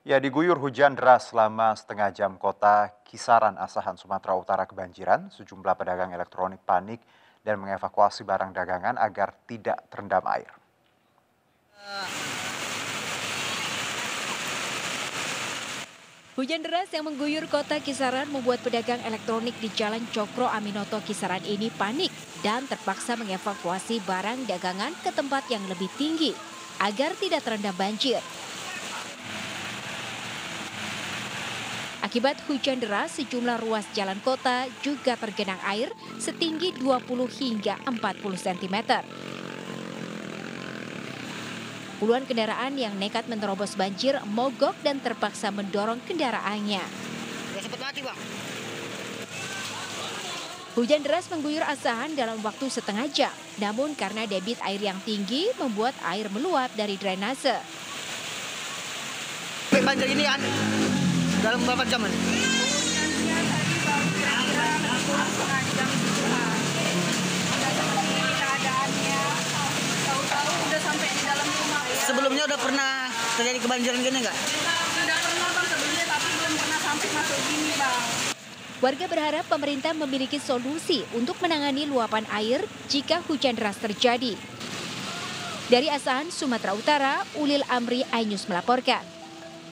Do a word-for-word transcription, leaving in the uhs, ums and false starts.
Ya, diguyur hujan deras selama setengah jam kota Kisaran Asahan Sumatera Utara kebanjiran. Sejumlah pedagang elektronik panik dan mengevakuasi barang dagangan agar tidak terendam air. Hujan deras yang mengguyur kota Kisaran membuat pedagang elektronik di Jalan Cokro Aminoto Kisaran ini panik dan terpaksa mengevakuasi barang dagangan ke tempat yang lebih tinggi agar tidak terendam banjir. Akibat hujan deras, sejumlah ruas jalan kota juga tergenang air setinggi dua puluh hingga empat puluh sentimeter. Puluhan kendaraan yang nekat menerobos banjir mogok dan terpaksa mendorong kendaraannya. Ya sempat mati, Bang. Hujan deras mengguyur Asahan dalam waktu setengah jam. Namun karena debit air yang tinggi membuat air meluap dari drainase. Sampai banjir ini kan dalam berapa jam ini? Sebelumnya udah pernah terjadi kebanjiran gini nggak? Sudah pernah Bang sebelumnya, tapi belum pernah sampai masuk gini Bang. Warga berharap pemerintah memiliki solusi untuk menangani luapan air jika hujan deras terjadi. Dari Asahan, Sumatera Utara, Ulil Amri Ainus melaporkan.